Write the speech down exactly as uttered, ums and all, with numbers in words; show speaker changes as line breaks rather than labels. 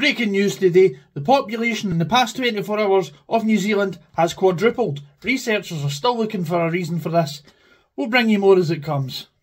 Breaking news today, the population in the past twenty-four hours of New Zealand has quadrupled. Researchers are still looking for a reason for this. We'll bring you more as it comes.